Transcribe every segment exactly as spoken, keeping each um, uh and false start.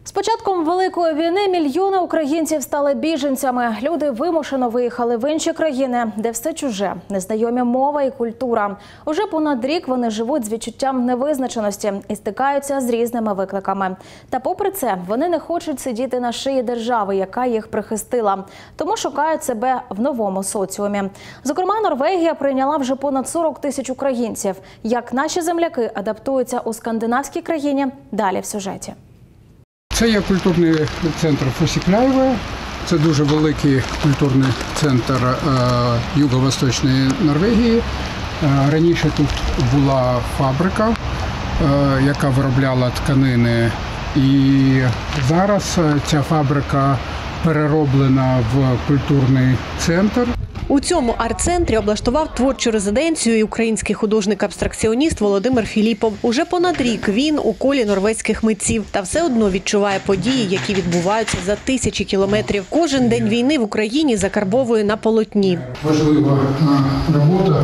З початком Великої війни мільйони українців стали біженцями. Люди вимушено виїхали в інші країни, де все чуже, незнайомі мова і культура. Уже понад рік вони живуть з відчуттям невизначеності і стикаються з різними викликами. Та попри це, вони не хочуть сидіти на шиї держави, яка їх прихистила. Тому шукають себе в новому соціумі. Зокрема, Норвегія прийняла вже понад сорок тисяч українців. Як наші земляки адаптуються у скандинавській країні – далі в сюжеті. Це є культурний центр Фосікляєве. Це дуже великий культурний центр е, Юго-Восточної Норвегії. Е, раніше тут була фабрика, е, яка виробляла тканини. І зараз ця фабрика перероблена в культурний центр. У цьому арт-центрі облаштував творчу резиденцію і український художник-абстракціоніст Володимир Філіпов. Уже понад рік він у колі норвезьких митців. Та все одно відчуває події, які відбуваються за тисячі кілометрів. Кожен день війни в Україні закарбовує на полотні. Важлива робота,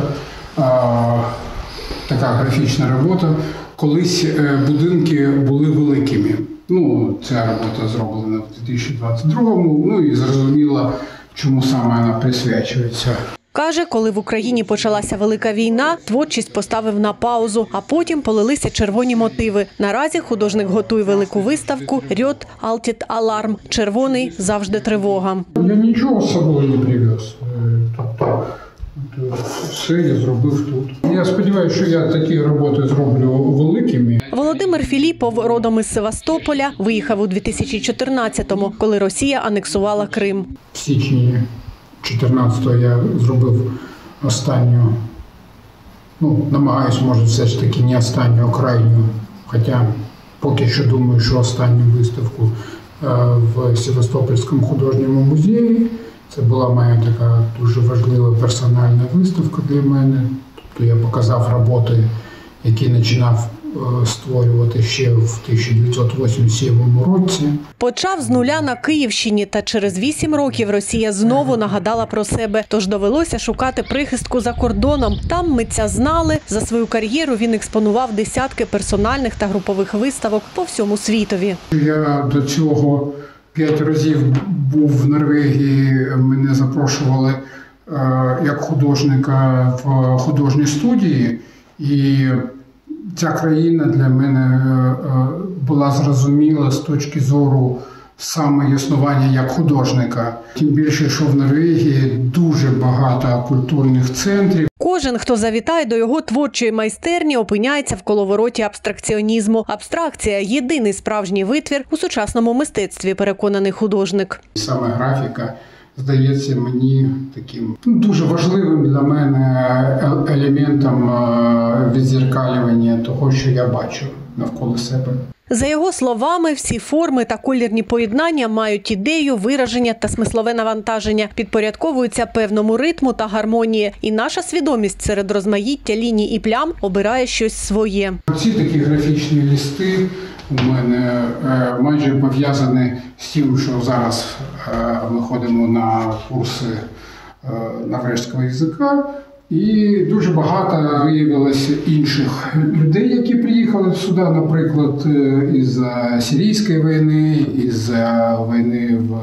така графічна робота. Колись будинки були великими. Ну, ця робота зроблена в дві тисячі двадцять другому, ну і зрозуміло, чому саме вона присвячується. Каже, коли в Україні почалася Велика війна, творчість поставив на паузу, а потім полилися червоні мотиви. Наразі художник готує велику виставку «Рьот Алтід Аларм» – «Червоний завжди тривога». Я нічого з собою не привез. Тобто, все я зробив тут. Я сподіваюся, що я такі роботи зроблю великими. Володимир Філіпов, родом із Севастополя, виїхав у дві тисячі чотирнадцятому, коли Росія анексувала Крим. В січні чотирнадцятого я зробив останню, ну, намагаюсь, може, все ж таки не останню, а крайню, хоча поки що думаю, що останню виставку в Севастопольському художньому музеї. Це була моя така дуже важлива персональна виставка для мене. Тобто я показав роботи, які починав створювати ще в тисяча дев'ятсот вісімдесят сьомому році. Почав з нуля на Київщині, та через вісім років Росія знову нагадала про себе. Тож довелося шукати прихистку за кордоном. Там митця знали. За свою кар'єру він експонував десятки персональних та групових виставок по всьому світові. Я до цього п'ять разів був в Норвегії, мене запрошували як художника в художній студії. І ця країна для мене була зрозуміла з точки зору саме існування як художника. Тим більше, що в Норвегії дуже багато культурних центрів. Кожен, хто завітає до його творчої майстерні, опиняється в коловороті абстракціонізму. Абстракція – єдиний справжній витвір у сучасному мистецтві, переконаний художник. Саме графіка здається мені таким дуже важливим для мене елементом відзеркалювання того, що я бачу навколо себе. За його словами, всі форми та колірні поєднання мають ідею, вираження та смислове навантаження, підпорядковуються певному ритму та гармонії. І наша свідомість серед розмаїття ліній і плям обирає щось своє. Ці такі графічні листи у мене майже пов'язані з тим, що зараз ми ходимо на курси норвезького язика. І дуже багато виявилося інших людей, які приїхали сюди, наприклад, із Сирійської війни, із війни в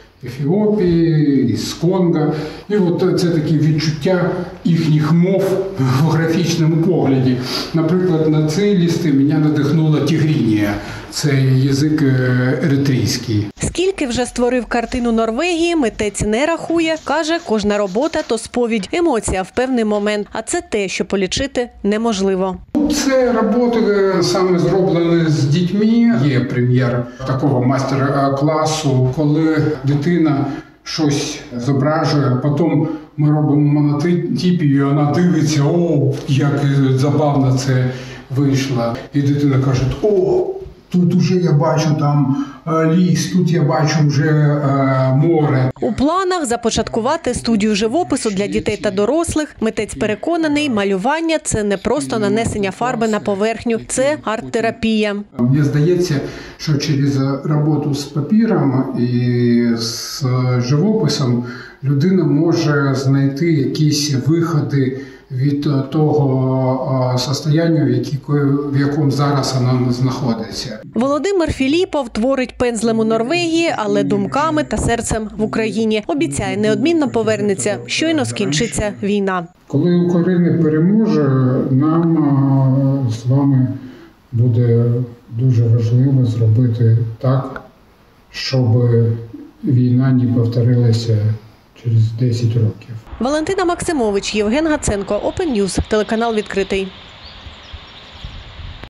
Ефіопії, із Конго. І от це такі відчуття їхніх мов в графічному погляді. Наприклад, на ці листи мене надихнула тігрінія. Це язик еритрійський. Скільки вже створив картину Норвегії, митець не рахує. Каже, кожна робота – то сповідь, емоція в певний момент. А це те, що полічити неможливо. Це роботи саме зроблені з дітьми. Є прем'єр такого майстер-класу, коли дитина щось зображує, потім ми робимо монотипію, і вона дивиться, о, як забавно це вийшло. І дитина каже, о, тут уже я бачу там ліс, тут я бачу вже е, море. У планах започаткувати студію живопису для дітей та дорослих. Митець переконаний, малювання – це не просто нанесення фарби на поверхню, це арт-терапія. Мені здається, що через роботу з папіром і з живописом людина може знайти якісь виходи від того состояння, в якому зараз вона знаходиться. Володимир Філіпов творить пензлем у Норвегії, але думками та серцем в Україні. Обіцяє, неодмінно повернеться, щойно скінчиться війна. Коли Україна переможе, нам з вами буде дуже важливо зробити так, щоб війна не повторилася через десять років. Валентина Максимович, Євген Гаценко, Open News, телеканал «Відкритий».